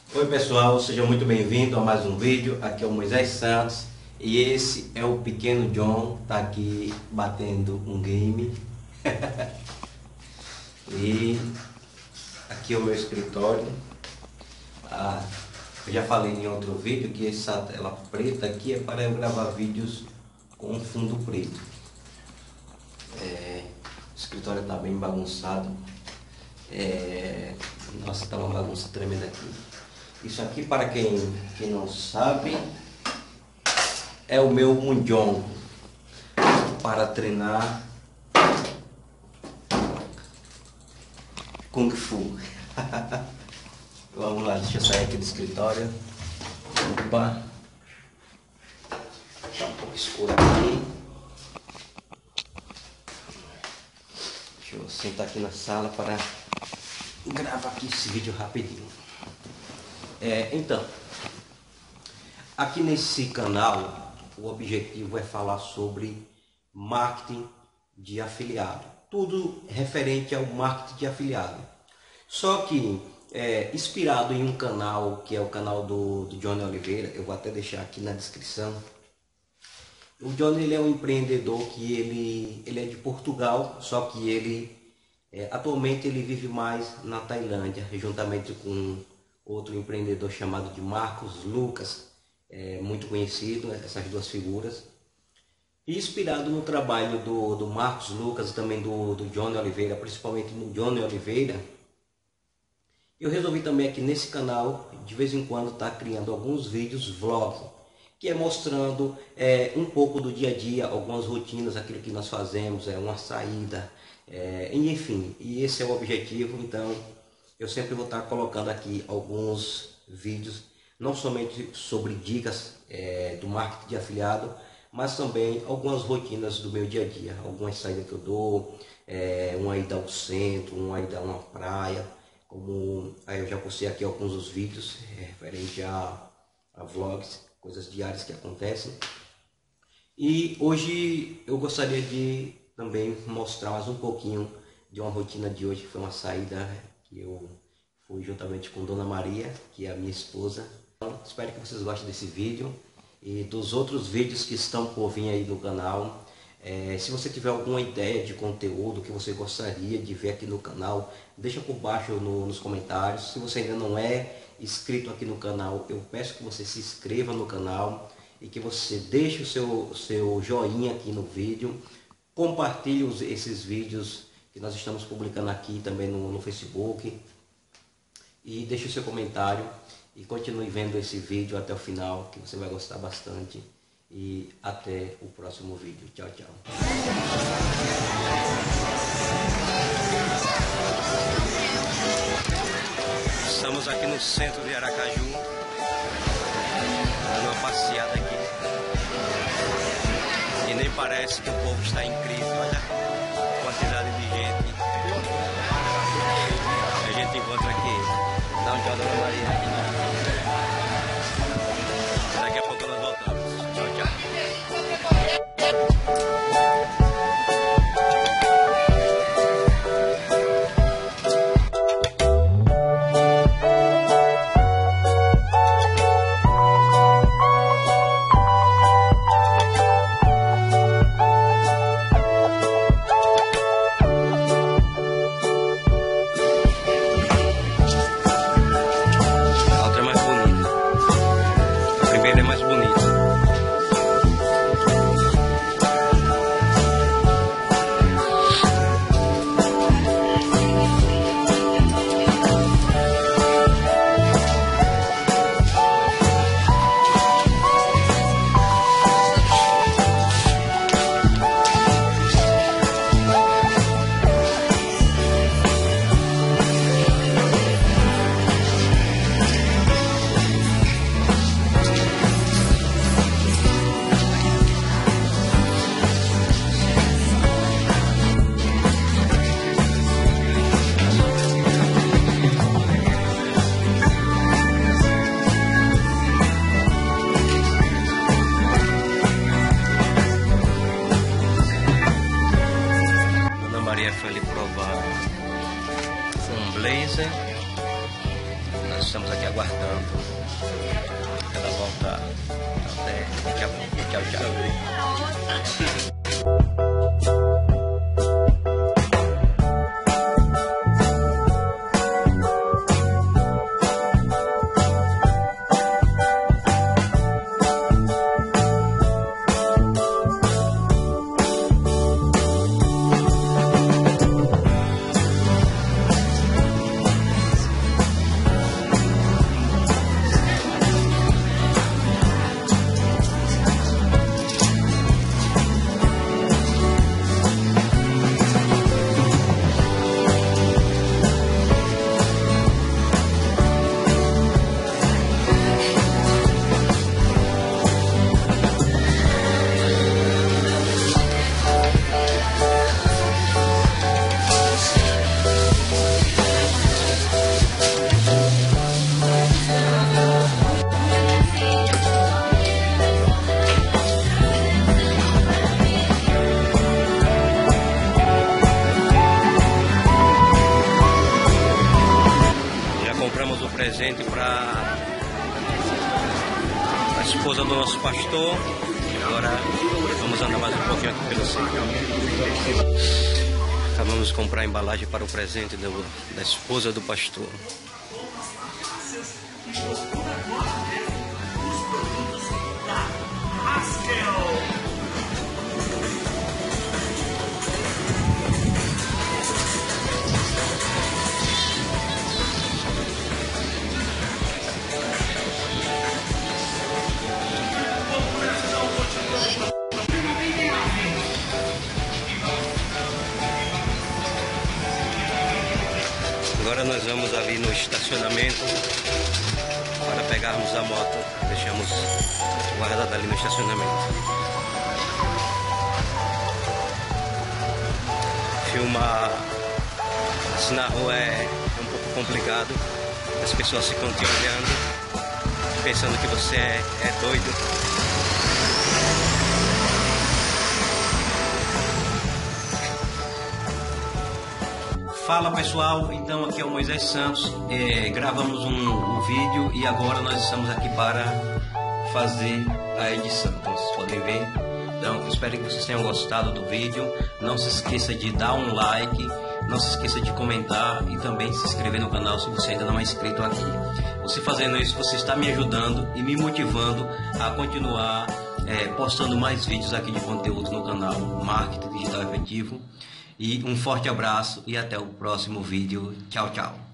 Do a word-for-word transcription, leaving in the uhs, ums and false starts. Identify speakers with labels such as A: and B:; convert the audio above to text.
A: Oi pessoal, seja muito bem-vindo a mais um vídeo. Aqui é o Moisés Santos e esse é o pequeno John, tá aqui batendo um game. E aqui é o meu escritório. Ah, eu já falei em outro vídeo que essa tela preta aqui é para eu gravar vídeos com fundo preto. É, o escritório está bem bagunçado. É, nossa, tá uma bagunça tremenda aqui. Isso aqui, para quem, quem não sabe, é o meu mundion para treinar Kung Fu. Vamos lá, deixa eu sair aqui do escritório. Opa, tá um pouco escuro aqui. Deixa eu sentar aqui na sala para gravar aqui esse vídeo rapidinho. É, então, aqui nesse canal, o objetivo é falar sobre marketing de afiliado. Tudo referente ao marketing de afiliado. Só que, é, inspirado em um canal, que é o canal do, do Johnny Oliveira, eu vou até deixar aqui na descrição. O Johnny, ele é um empreendedor que ele, ele é de Portugal, só que ele, é, atualmente ele vive mais na Tailândia, juntamente com outro empreendedor chamado de Marcos Lucas, é, muito conhecido, essas duas figuras. E inspirado no trabalho do, do Marcos Lucas e também do, do Johnny Oliveira, principalmente no Johnny Oliveira, eu resolvi também aqui nesse canal, de vez em quando, estar tá criando alguns vídeos vlog, que é mostrando é, um pouco do dia a dia, algumas rotinas, aquilo que nós fazemos, é uma saída, é, enfim, e esse é o objetivo. Então eu sempre vou estar colocando aqui alguns vídeos, não somente sobre dicas é, do marketing de afiliado, mas também algumas rotinas do meu dia a dia, algumas saídas que eu dou, é, uma ida ao centro, uma ida a uma praia, como aí eu já postei aqui alguns dos vídeos é, referente a, a vlogs, coisas diárias que acontecem. E hoje eu gostaria de também mostrar mais um pouquinho de uma rotina de hoje, que foi uma saída que eu fui juntamente com Dona Maria, que é a minha esposa. Então, espero que vocês gostem desse vídeo e dos outros vídeos que estão por vir aí no canal. É, se você tiver alguma ideia de conteúdo que você gostaria de ver aqui no canal, deixa por baixo no, nos comentários. Se você ainda não é inscrito aqui no canal, eu peço que você se inscreva no canal e que você deixe o seu, seu joinha aqui no vídeo. Compartilhe os, esses vídeos que nós estamos publicando aqui também no, no Facebook. E deixe o seu comentário e continue vendo esse vídeo até o final, que você vai gostar bastante. E até o próximo vídeo. Tchau, tchau. Estamos aqui no centro de Aracaju, dando uma passeada aqui. E nem parece que o povo está incrível. Olha a quantidade de gente. A gente encontra aqui. Dá um tchau, Dona Maria. Daqui a pouco nós voltamos. Tchau, tchau. nós estamos aqui aguardando ela voltar. Até daqui a pouco. Tchau, tchau. Compramos o presente para a esposa do nosso pastor. Agora vamos andar mais um pouquinho aqui pelo centro. Acabamos de comprar a embalagem para o presente do, da esposa do pastor. Agora nós vamos ali no estacionamento para pegarmos a moto. Deixamos guardada ali no estacionamento. Filmar assim na rua é um pouco complicado. As pessoas ficam te olhando, pensando que você é, é doido. Fala pessoal, então aqui é o Moisés Santos, é, gravamos um, um vídeo e agora nós estamos aqui para fazer a edição, então vocês podem ver. Então espero que vocês tenham gostado do vídeo, não se esqueça de dar um like, não se esqueça de comentar e também se inscrever no canal se você ainda não é inscrito aqui. Você fazendo isso, você está me ajudando e me motivando a continuar é, postando mais vídeos aqui de conteúdo no canal Marketing Digital Efetivo. E um forte abraço e até o próximo vídeo. Tchau, tchau.